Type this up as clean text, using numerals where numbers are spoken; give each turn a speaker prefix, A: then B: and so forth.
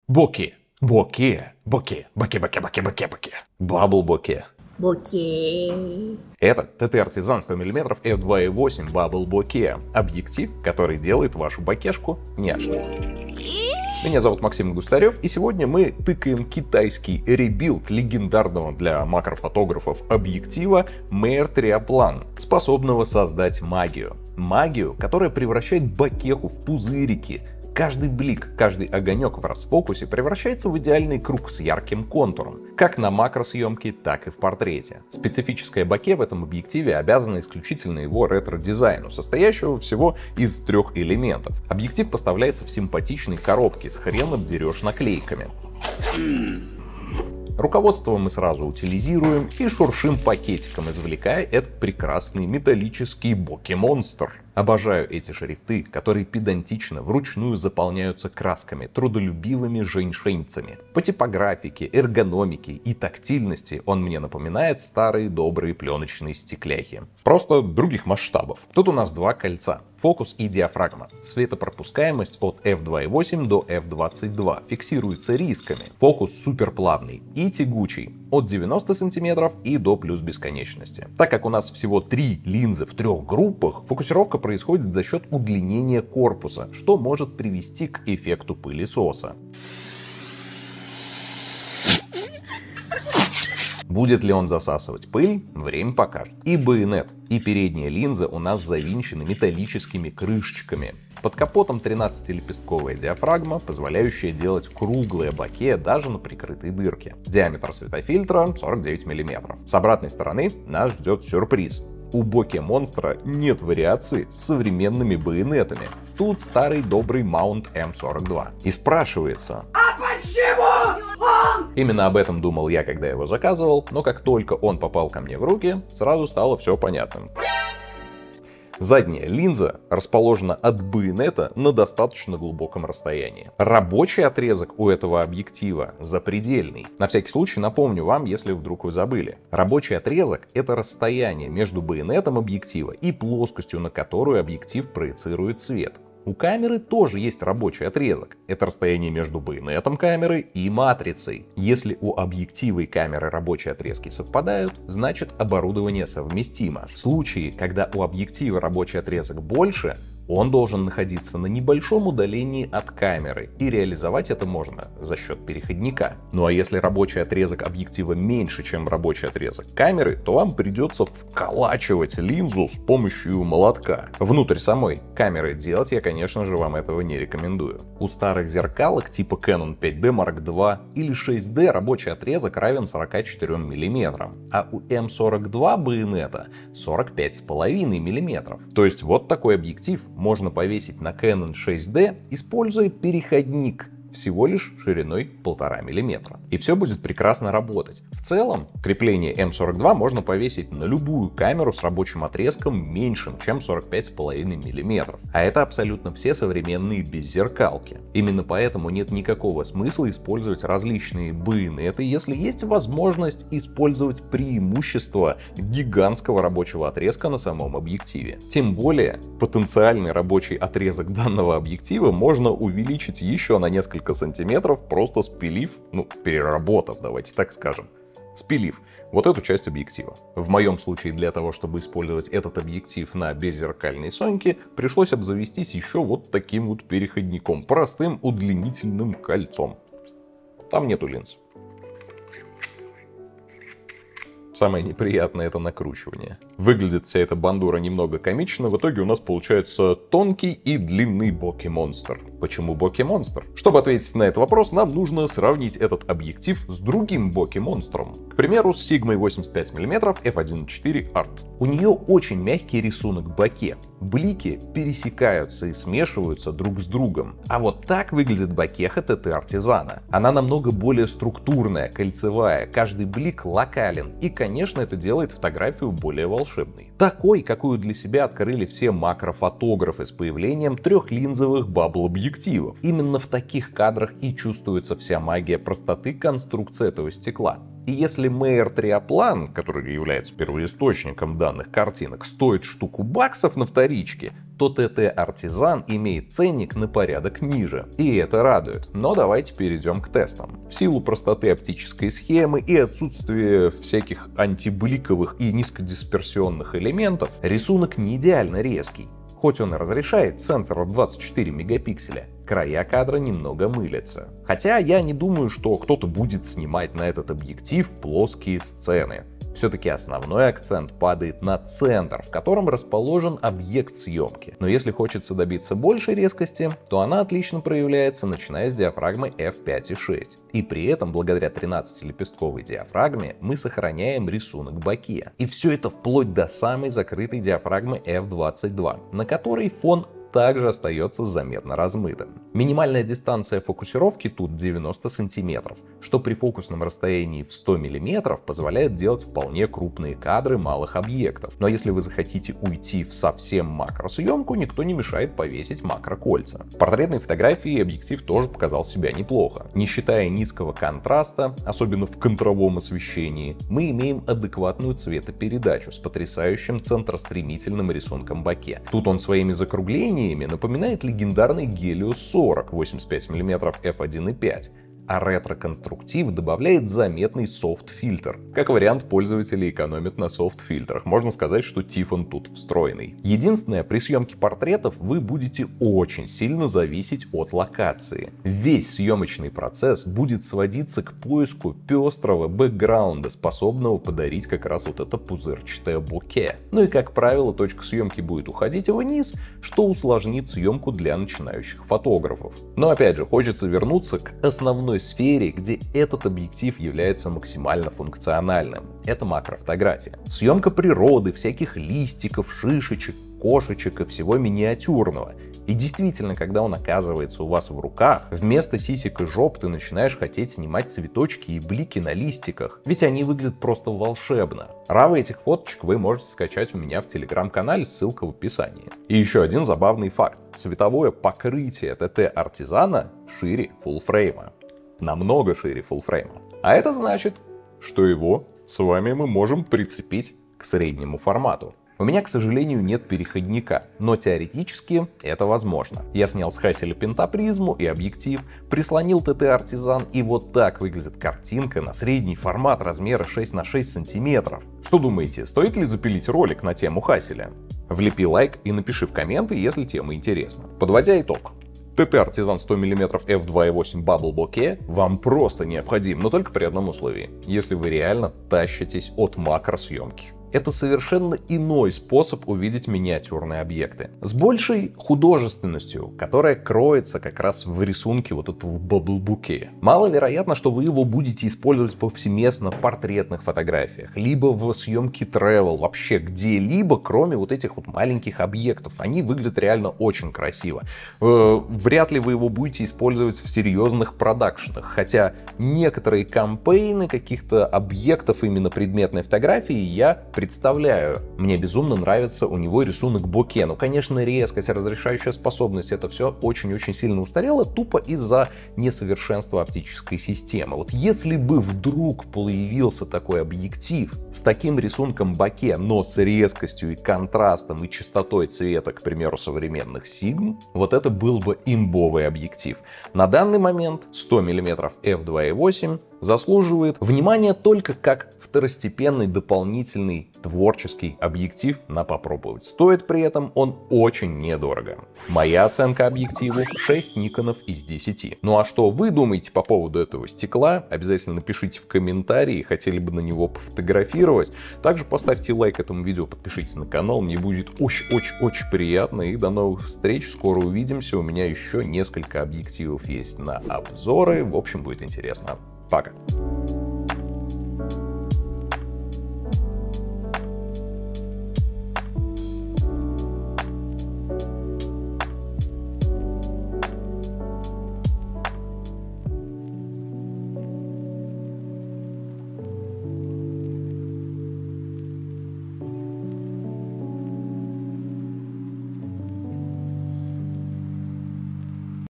A: Боке. Боке. Боке. Боке. Бабл боке.
B: Боке.
A: Это ТТ Артизан 100 мм f2.8 Bubble Bokeh. Объектив, который делает вашу бокешку няшной. Меня зовут Максим Густарев, и сегодня мы тыкаем китайский ребилд легендарного для макрофотографов объектива Meyer Trioplan, способного создать магию. Магию, которая превращает бокеху в пузырики. Каждый блик, каждый огонек в расфокусе превращается в идеальный круг с ярким контуром, как на макросъемке, так и в портрете. Специфическая боке в этом объективе обязана исключительно его ретро-дизайну, состоящего всего из 3 элементов. Объектив поставляется в симпатичной коробке с хрен обдерешь наклейками. Руководство мы сразу утилизируем и шуршим пакетиком, извлекая этот прекрасный металлический боке-монстр. Обожаю эти шрифты, которые педантично вручную заполняются красками, трудолюбивыми женьшенцами. По типографике, эргономике и тактильности он мне напоминает старые добрые пленочные стекляхи. Просто других масштабов. Тут у нас 2 кольца. Фокус и диафрагма. Светопропускаемость от f2.8 до f22 фиксируется рисками. Фокус суперплавный и тягучий. От 90 см и до плюс бесконечности. Так как у нас всего 3 линзы в 3 группах, фокусировка происходит за счет удлинения корпуса, что может привести к эффекту пылесоса. Будет ли он засасывать пыль, время покажет. И байонет, и передняя линза у нас завинчены металлическими крышечками. Под капотом 13-лепестковая диафрагма, позволяющая делать круглые боке даже на прикрытой дырке. Диаметр светофильтра 49 мм. С обратной стороны нас ждет сюрприз. У боке-монстра нет вариации с современными байонетами. Тут старый добрый маунт М42. И спрашивается: а почему он? Именно об этом думал я, когда его заказывал, но как только он попал ко мне в руки, сразу стало все понятным. Задняя линза расположена от байонета на достаточно глубоком расстоянии. Рабочий отрезок у этого объектива запредельный. На всякий случай напомню вам, если вдруг вы забыли. Рабочий отрезок — это расстояние между байонетом объектива и плоскостью, на которую объектив проецирует свет. У камеры тоже есть рабочий отрезок. Это расстояние между байонетом камеры и матрицей. Если у объектива и камеры рабочие отрезки совпадают, значит оборудование совместимо. В случае, когда у объектива рабочий отрезок больше, он должен находиться на небольшом удалении от камеры, и реализовать это можно за счет переходника. Ну а если рабочий отрезок объектива меньше, чем рабочий отрезок камеры, то вам придется вколачивать линзу с помощью молотка. Внутрь самой камеры делать я, конечно же, вам этого не рекомендую. У старых зеркалок типа Canon 5D Mark II или 6D рабочий отрезок равен 44 мм, а у М42 байонета 45,5 мм. То есть вот такой объектив можно повесить на Canon 6D, используя переходник всего лишь шириной в 1,5 мм. И все будет прекрасно работать. В целом, крепление М42 можно повесить на любую камеру с рабочим отрезком меньшим, чем 45,5 мм. А это абсолютно все современные беззеркалки. Именно поэтому нет никакого смысла использовать различные байонеты, если есть возможность использовать преимущество гигантского рабочего отрезка на самом объективе. Тем более, потенциальный рабочий отрезок данного объектива можно увеличить еще на несколько сантиметров, просто спилив, переработав, давайте так скажем, спилив вот эту часть объектива. В моем случае для того, чтобы использовать этот объектив на беззеркальной Соньке, пришлось обзавестись еще вот таким вот переходником, простым удлинительным кольцом. Там нету линз. Самое неприятное — это накручивание. Выглядит вся эта бандура немного комично, в итоге у нас получается тонкий и длинный боке-монстр. Почему боке-монстр? Чтобы ответить на этот вопрос, нам нужно сравнить этот объектив с другим боке-монстром. К примеру, с Sigma 85 мм f1.4 Art. У нее очень мягкий рисунок боке. Блики пересекаются и смешиваются друг с другом. А вот так выглядит бокеха ТТ Артизана. Она намного более структурная, кольцевая, каждый блик локален. И, конечно, это делает фотографию более волшебной. Такой, какую для себя открыли все макрофотографы с появлением трехлинзовых бабл-объективов. Именно в таких кадрах и чувствуется вся магия простоты конструкции этого стекла. И если Meyer Триоплан, который является первоисточником данных картинок, стоит штуку баксов на вторичке, то ТТ Артизан имеет ценник на порядок ниже. И это радует. Но давайте перейдем к тестам. В силу простоты оптической схемы и отсутствия всяких антибликовых и низкодисперсионных элементов, рисунок не идеально резкий. Хоть он и разрешает сенсор в 24 мегапикселя, края кадра немного мылятся. Хотя я не думаю, что кто-то будет снимать на этот объектив плоские сцены. Все-таки основной акцент падает на центр, в котором расположен объект съемки. Но если хочется добиться большей резкости, то она отлично проявляется, начиная с диафрагмы f5.6. И при этом, благодаря 13-лепестковой диафрагме, мы сохраняем рисунок боке. И все это вплоть до самой закрытой диафрагмы f22, на которой фон также остается заметно размытым. Минимальная дистанция фокусировки тут 90 см, что при фокусном расстоянии в 100 мм позволяет делать вполне крупные кадры малых объектов. Но если вы захотите уйти в совсем макросъемку, никто не мешает повесить макрокольца. В портретной фотографии объектив тоже показал себя неплохо. Не считая низкого контраста, особенно в контровом освещении, мы имеем адекватную цветопередачу с потрясающим центростремительным рисунком боке. Тут он своими закруглениями напоминает легендарный Helios 40 85 мм f1.5, а ретро-конструктив добавляет заметный софт-фильтр. Как вариант, пользователи экономят на софт-фильтрах. Можно сказать, что Тифлон тут встроенный. Единственное, при съемке портретов вы будете очень сильно зависеть от локации. Весь съемочный процесс будет сводиться к поиску пестрого бэкграунда, способного подарить как раз вот это пузырчатое боке. Ну и, как правило, точка съемки будет уходить вниз, что усложнит съемку для начинающих фотографов. Но опять же, хочется вернуться к основной сфере, где этот объектив является максимально функциональным. Это макрофотография. Съемка природы, всяких листиков, шишечек, кошечек и всего миниатюрного. И действительно, когда он оказывается у вас в руках, вместо сисек и жоп ты начинаешь хотеть снимать цветочки и блики на листиках, ведь они выглядят просто волшебно. Равы этих фоточек вы можете скачать у меня в телеграм-канале, ссылка в описании. И еще один забавный факт. Световое покрытие ТТ Артизана шире фуллфрейма. Намного шире фуллфрейма. А это значит, что его с вами мы можем прицепить к среднему формату. У меня, к сожалению, нет переходника, но теоретически это возможно. Я снял с Hasselblad пентапризму и объектив, прислонил ТТ Артизан, и вот так выглядит картинка на средний формат размера 6 на 6 сантиметров. Что думаете, стоит ли запилить ролик на тему Hasselblad? Влепи лайк и напиши в комменты, если тема интересна. Подводя итог. ТТ Артизан 100 мм f2.8 Bubble Bokeh вам просто необходим, но только при одном условии. Если вы реально тащитесь от макросъемки. Это совершенно иной способ увидеть миниатюрные объекты. С большей художественностью, которая кроется как раз в рисунке вот этого Bubble Bokeh. Маловероятно, что вы его будете использовать повсеместно в портретных фотографиях, либо в съемке travel, вообще где-либо, кроме вот этих вот маленьких объектов. Они выглядят реально очень красиво. Вряд ли вы его будете использовать в серьезных продакшенах, хотя некоторые кампейны каких-то объектов именно предметной фотографии я представляю. Мне безумно нравится у него рисунок боке. Ну, конечно, резкость, разрешающая способность, это все очень-очень сильно устарело, тупо из-за несовершенства оптической системы. Вот если бы вдруг появился такой объектив с таким рисунком боке, но с резкостью и контрастом и частотой цвета, к примеру, современных Sigma, вот это был бы имбовый объектив. На данный момент 100 мм f2.8 заслуживает внимания только как второстепенный дополнительный творческий объектив на попробовать. Стоит при этом он очень недорого. Моя оценка объективу 6 никонов из 10. Ну а что вы думаете по поводу этого стекла? Обязательно напишите в комментарии, хотели бы на него пофотографировать. Также поставьте лайк этому видео, подпишитесь на канал, мне будет очень-очень-очень приятно. И до новых встреч, скоро увидимся. У меня еще несколько объективов есть на обзоры. В общем, будет интересно. Пока.